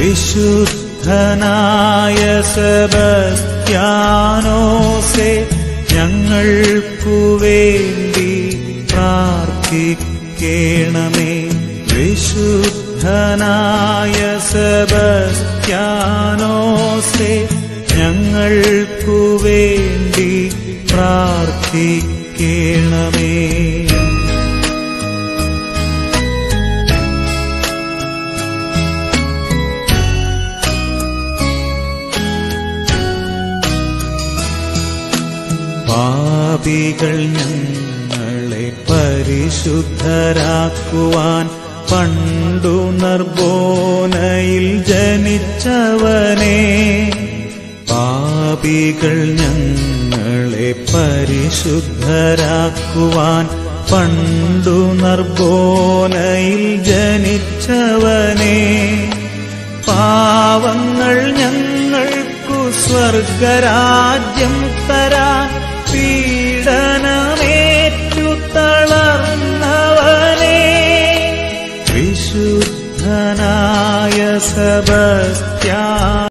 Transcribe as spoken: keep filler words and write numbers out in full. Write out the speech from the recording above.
വിശുദ്ധനായ സെബസ്ത്യാനോസേ, ഞങ്ങൾക്കു വേണ്ടി പ്രാർത്ഥിക്കണമേ. വിശുദ്ധനായ സെബസ്ത്യാനോസേ, ഞങ്ങൾക്കു വേണ്ടി പ്രാർത്ഥിക്കണമേ. പാപികൾ ഞങ്ങളെ പരിശുദ്ധരാക്കുവാൻ പണ്ടു നർബോനയിൽ ജനിച്ചവനേ. പാപികൾ ഞങ്ങളെ പരിശുദ്ധരാക്കുവാൻ പണ്ടു നർബോനയിൽ ജനിച്ചവനേ. പാവങ്ങൾ ഞങ്ങൾക്കു സ്വർഗരാജ്യം തരാൻ പീഡനമേറ്റു തളർന്നവനേ. വിശുദ്ധനായ സെബസ്ത്യാ